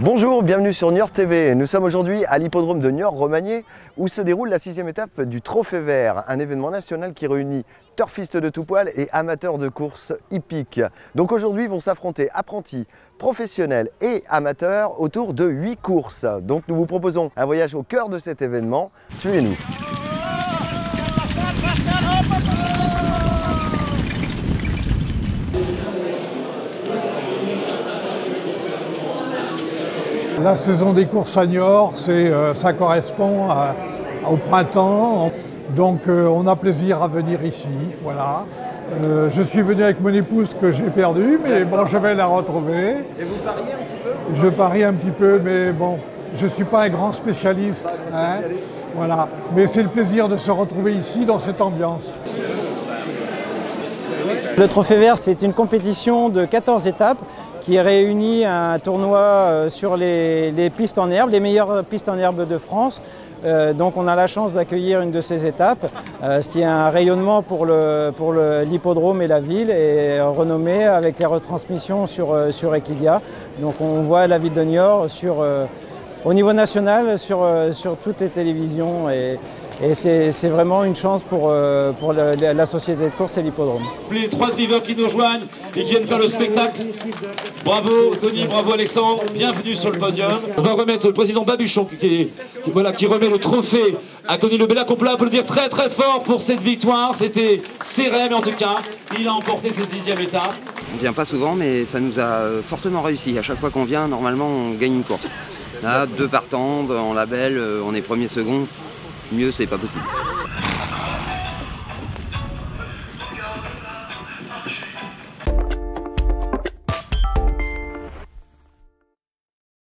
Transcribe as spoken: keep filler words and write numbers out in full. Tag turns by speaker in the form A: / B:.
A: Bonjour, bienvenue sur Niort T V. Nous sommes aujourd'hui à l'hippodrome de Niort-Romagné où se déroule la sixième étape du Trophée Vert, un événement national qui réunit turfistes de tout poil et amateurs de courses hippiques. Donc aujourd'hui vont s'affronter apprentis, professionnels et amateurs autour de huit courses. Donc nous vous proposons un voyage au cœur de cet événement. Suivez-nous.
B: La saison des courses à Niort, euh, ça correspond à, au printemps, donc euh, on a plaisir à venir ici, voilà. Euh, je suis venu avec mon épouse que j'ai perdue, mais bon, je vais la retrouver.
A: Et vous pariez un petit peu?
B: Je parie un petit peu, mais bon, je ne suis pas un grand spécialiste, hein, voilà. Mais c'est le plaisir de se retrouver ici dans cette ambiance.
C: Le Trophée Vert, c'est une compétition de quatorze étapes qui réunit un tournoi sur les, les pistes en herbe, les meilleures pistes en herbe de France. Euh, donc on a la chance d'accueillir une de ces étapes, euh, ce qui est un rayonnement pour le, pour le, l'hippodrome et la ville, et renommé avec les retransmissions sur, sur Equidia. Donc on voit la ville de Niort sur, euh, au niveau national sur, sur toutes les télévisions. Et, Et c'est vraiment une chance pour, euh, pour la, la société de course et l'hippodrome.
D: Les trois drivers qui nous rejoignent et qui viennent faire le spectacle. Bravo Tony, bravo Alexandre, bienvenue sur le podium. On va remettre le président Babuchon qui, qui, voilà, qui remet le trophée à Tony Lebellac. On peut applaudir très très fort pour cette victoire. C'était serré, mais en tout cas, il a emporté cette sixième étape.
E: On ne vient pas souvent, mais ça nous a fortement réussi. À chaque fois qu'on vient, normalement, on gagne une course. Là, deux partants, en label, on est premier, second. Mieux, c'est pas possible.